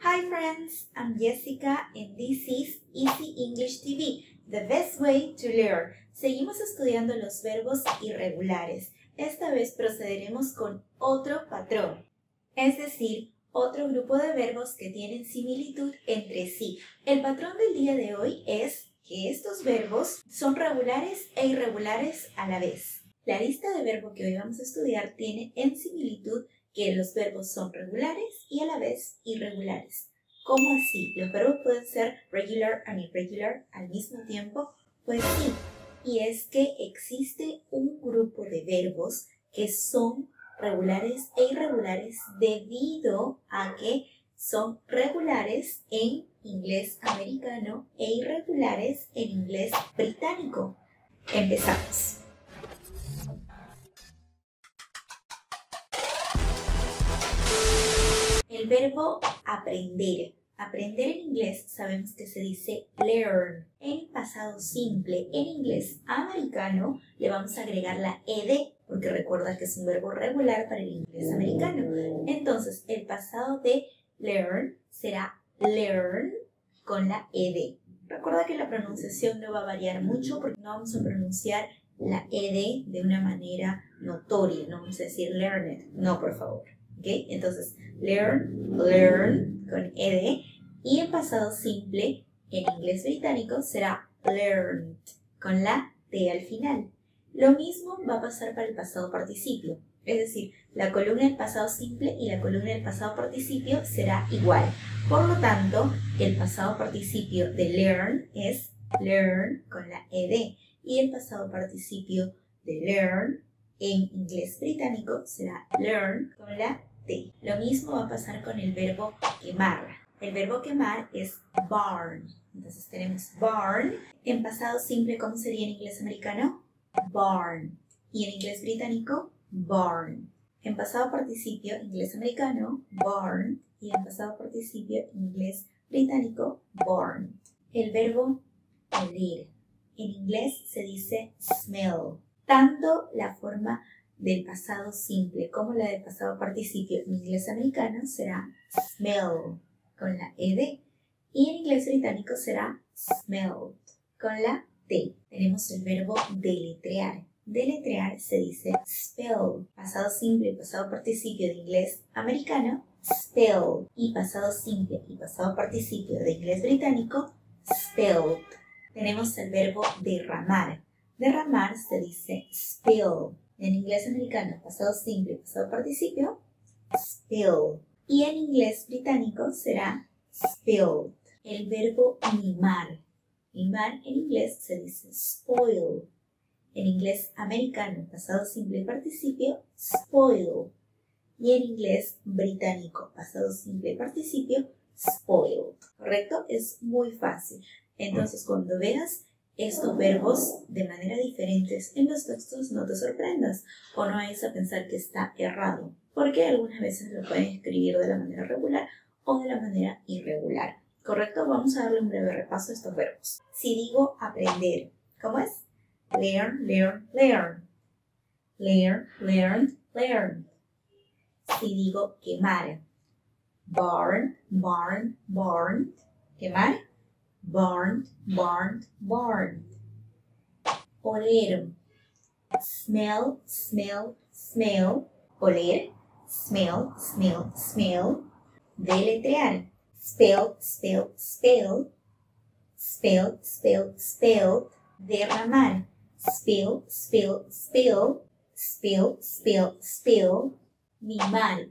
Hi friends, I'm Jessica and this is Easy English TV, the best way to learn. Seguimos estudiando los verbos irregulares. Esta vez procederemos con otro patrón, es decir, otro grupo de verbos que tienen similitud entre sí. El patrón del día de hoy es que estos verbos son regulares e irregulares a la vez. La lista de verbos que hoy vamos a estudiar tiene en similitud que los verbos son regulares y a la vez irregulares. ¿Cómo así? ¿Los verbos pueden ser regular and irregular al mismo tiempo? Pues sí, y es que existe un grupo de verbos que son regulares e irregulares debido a que son regulares en inglés americano e irregulares en inglés británico. Empezamos. El verbo aprender. Aprender en inglés sabemos que se dice learn. En pasado simple, en inglés americano, le vamos a agregar la ed, porque recuerda que es un verbo regular para el inglés americano. Entonces, el pasado de learn será learn con la ed. Recuerda que la pronunciación no va a variar mucho porque no vamos a pronunciar la ed de una manera notoria. No vamos a decir learned. No, por favor. ¿Okay? Entonces, learn con ed, y en pasado simple, en inglés británico, será learned, con la t al final. Lo mismo va a pasar para el pasado participio, es decir, la columna del pasado simple y la columna del pasado participio será igual. Por lo tanto, el pasado participio de learn es learn con la ed, y el pasado participio de learn en inglés británico será learn con la T. Lo mismo va a pasar con el verbo quemar. El verbo quemar es burn. Entonces tenemos burn. En pasado simple, ¿cómo sería en inglés americano? Burn. Y en inglés británico, burn. En pasado participio, inglés americano, burn. Y en pasado participio, inglés británico, burn. El verbo oler. En inglés se dice smell. Tanto la forma del pasado simple como la del pasado participio en inglés americano será smell con la ed, y en inglés británico será smelled con la t. Tenemos el verbo deletrear. Deletrear se dice spell. Pasado simple y pasado participio de inglés americano, spell. Y pasado simple y pasado participio de inglés británico, spelled. Tenemos el verbo derramar. Derramar se dice spill. En inglés americano, pasado simple y pasado participio, spill. Y en inglés británico será spilled. El verbo mimar. Mimar en inglés se dice spoil. En inglés americano, pasado simple y participio, spoil. Y en inglés británico, pasado simple y participio, spoiled. ¿Correcto? Es muy fácil. Entonces, cuando veas estos verbos de manera diferentes en los textos, no te sorprendas o no vayas a pensar que está errado, porque algunas veces lo pueden escribir de la manera regular o de la manera irregular. ¿Correcto? Vamos a darle un breve repaso a estos verbos. Si digo aprender, ¿cómo es? Learn, learn, learn. Learn, learn, learn. Si digo quemar, burn, burn, burn. Quemar, burned, burned, burned. Oler, smell, smell, smell. Oler, smell, smell, smell. Deletrear, spell, spell, spell. Spell, spell, spell. Derramar, spill, spill, spill. Spill, spill, spill. Mimar,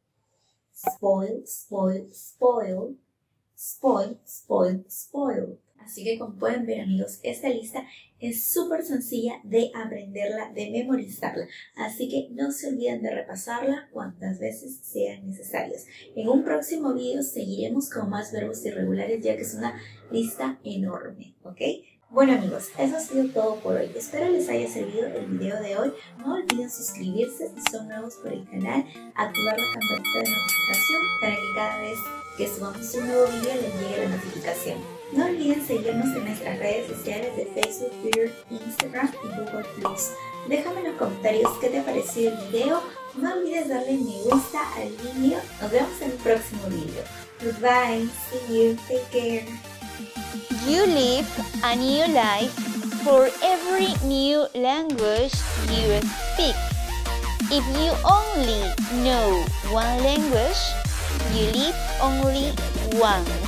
spoil, spoil, spoil. Spoil, spoil, spoil. Así que como pueden ver, amigos, esta lista es súper sencilla de aprenderla, de memorizarla. Así que no se olviden de repasarla cuantas veces sean necesarias. En un próximo video seguiremos con más verbos irregulares, ya que es una lista enorme, ¿ok? Bueno, amigos, eso ha sido todo por hoy. Espero les haya servido el video de hoy. No olviden suscribirse si son nuevos por el canal, activar la campanita de notificación para que cada vez que subamos un nuevo video les llegue la notificación. No olviden seguirnos en nuestras redes sociales de Facebook, Twitter, Instagram y Google+. Déjame en los comentarios qué te ha parecido el video No olvides darle me gusta al vídeo. Nos vemos en el próximo vídeo. Goodbye, see you, take care. You live a new life for every new language you speak. If you only know one language, you live only once.